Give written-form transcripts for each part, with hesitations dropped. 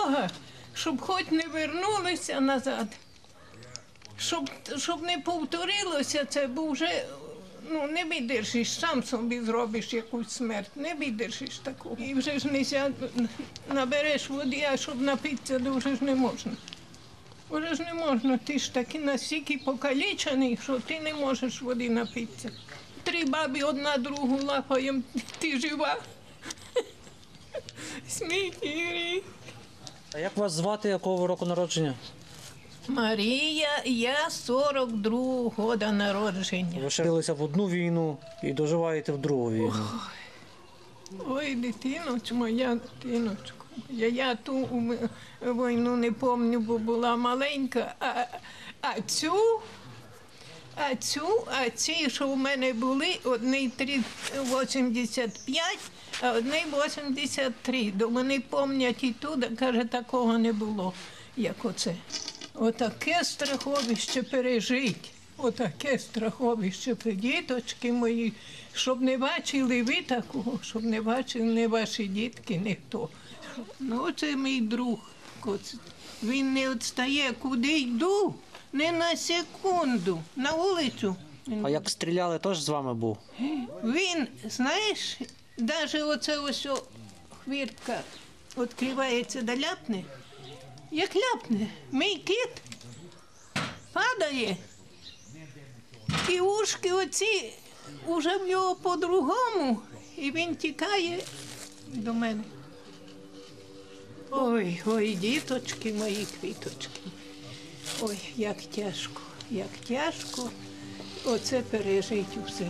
Бога, щоб хоч не вернулися назад, щоб не повторилося це, бо вже не видержиш, сам собі зробиш якусь смерть, не видержиш такого. І вже ж не набереш води, а щоб напитися, то вже ж не можна. Вже ж не можна, ти ж таки настільки покалічений, що ти не можеш води напитися. 3 баби одна другу лапаєм, ти жива. Сміх і гріх. А як вас звати, якого ви року народження? Марія, я 42-го року народження. Ви шарилися в одну війну і доживаєте в другу війну. Ой, дитиночко, моя дитиночко. Я ту війну не пам'ятаю, бо була маленька, а ці, що в мене були, одні 85, а одні 83. До мене пам'ятають і туди, каже, такого не було, як оце. Отаке страховище пережить, отаке страховище, діточки мої, щоб не бачили ви такого, щоб не бачили не ваші дітки, ніхто. Ну, це мій друг. Він не відстає, куди йду, не на секунду, на вулицю. А як стріляли, теж з вами був? Він, знаєш, навіть оце ось хвіртка відкривається да ляпне, як ляпне, мій кіт падає, і ушки оці вже в нього по-другому, і він тікає до мене. Ой, ой, діточки мої, квіточки. Ой, як тяжко оце пережить усе.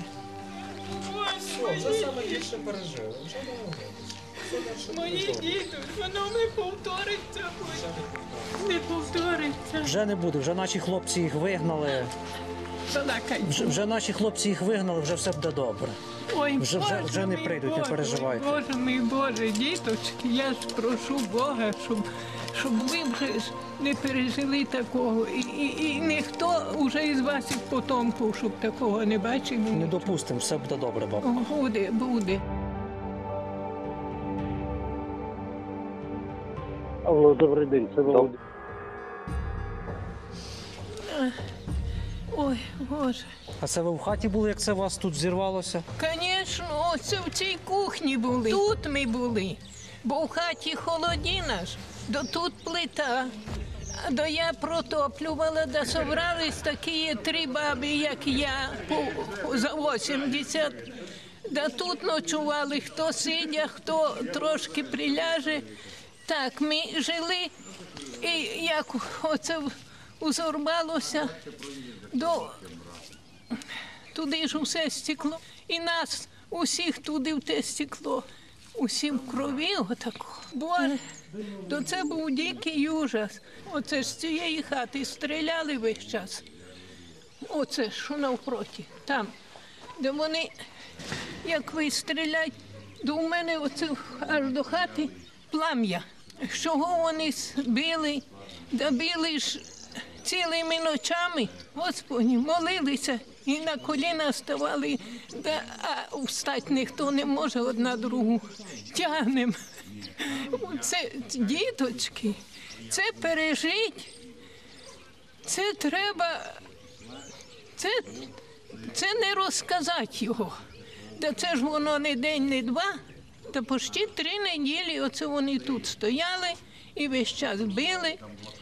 Вже саме більше пережили, вже не Мої діти, воно не повториться. Не повториться. Вже не буде, вже наші хлопці їх вигнали. Вже наші хлопці їх вигнали, вже все буде добре. Ой, вже не прийдуть, не переживайте. Боже мій Боже, діточки, я ж прошу Бога, щоб ви вже не пережили такого. І ніхто вже із ваших потомків, щоб такого не бачив. Не допустимо, все буде добре, бабу. Буде. Алло, добрий день, це Володимир. Ой, Боже. А це ви в хаті були, як це у вас тут зірвалося? Звісно, оце в цій кухні були. Тут ми були, бо в хаті холодіна ж, до тут плита. До я протоплювала, да собрались такі 3 баби, як я, за 80. Да тут ночували, хто сидя, хто трошки приляже. Так, ми жили, і як оце узорвалося, туди ж усе стекло. І нас усіх туди в те стекло. Усі в крові отако. Боже, то це був дикий ужас. Оце ж з цієї хати стріляли весь час. Оце, що навпроти, там. Де вони, як ви стрілять, до мене оце аж до хати плам'я. З чого вони били, да били ж цілими ночами, Господи, молилися і на коліна ставали, да, а встати ніхто не може одна другу. Тягнемо. Це діточки, це пережить, це треба, це не розказати його. Та це ж воно не день, не 2, та почти 3 неділі оце вони тут стояли і весь час били.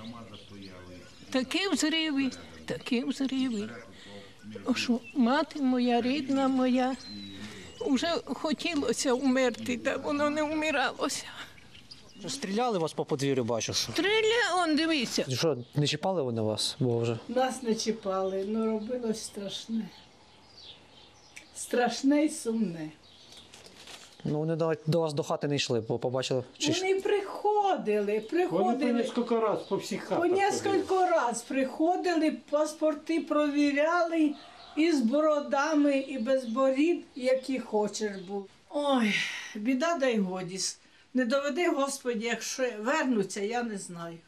Такі взриви. Що мати моя, рідна моя, вже хотілося вмерти, та воно не вмиралося. Стріляли вас по подвір'ю, бачу. Он дивися. Що, не чіпали вони вас? Бо вже... Нас не чіпали, але робилось страшне. Страшне і сумне. Ну, вони до вас до хати не йшли, бо побачили... Вони приходили. Вони по кілька разів по всіх хатах. По кілька разів приходили, паспорти провіряли, і з бородами, і без борід, які хочеш був. Ой, біда дай годі. Не доведи, Господи, якщо вернуться, я не знаю.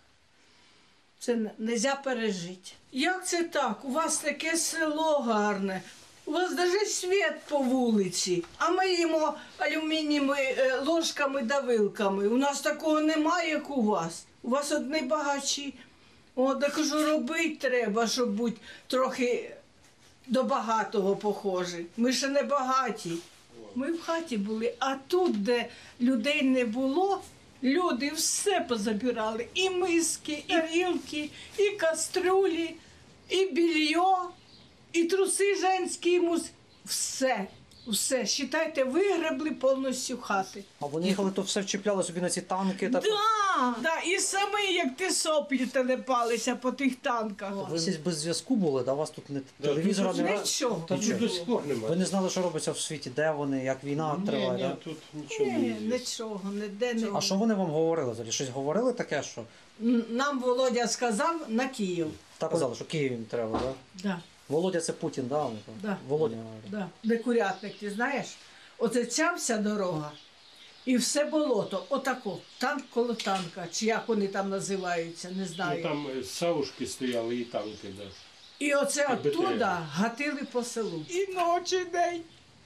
Це не можна пережити. Як це так? У вас таке село гарне. У вас навіть світ по вулиці, а ми їмо алюмінієвими ложками да вилками. У нас такого немає, як у вас. У вас одні багачі. О, так кажу, робити треба, щоб бути трохи до багатого похожі. Ми ще не багаті. Ми в хаті були, а тут, де людей не було, люди все позабирали. І миски, і тарілки, і каструлі, і більйо, і труси женські, і все. Все, считайте, вигребли повністю хати. А вони їхали, то все вчіпляли собі на ці танки. Так... Да, і самі, як ти соплі телепалися по тих танках. Ви десь без зв'язку були, да? У вас тут не телевізора тут не Нічого. Та тут до сих пор Ви немає. не знали, що робиться в світі, де вони, як війна триває, Ні, да? тут нічого не Ні, є. нічого, ніде не. А що вони вам говорили? Взагалі? Щось говорили таке, що? Нам Володя сказав на Київ. Так казали, що Київ їм треба, да? Да. Володя це Путін, да? Да. Володя. Да. Де курятник, ти знаєш? Оце ця вся дорога і все болото. Отако. Танк коло танка, чи як вони там називаються, не Ну, знаю. там савушки стояли і танки, да. І оце БТР. оттуда гатили по селу. І ночі, день.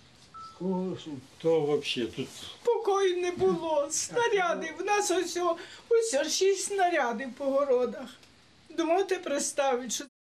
То взагалі тут Покою не було. Снаряди. В нас ось 6 снарядів по городах. Думаєте представити, що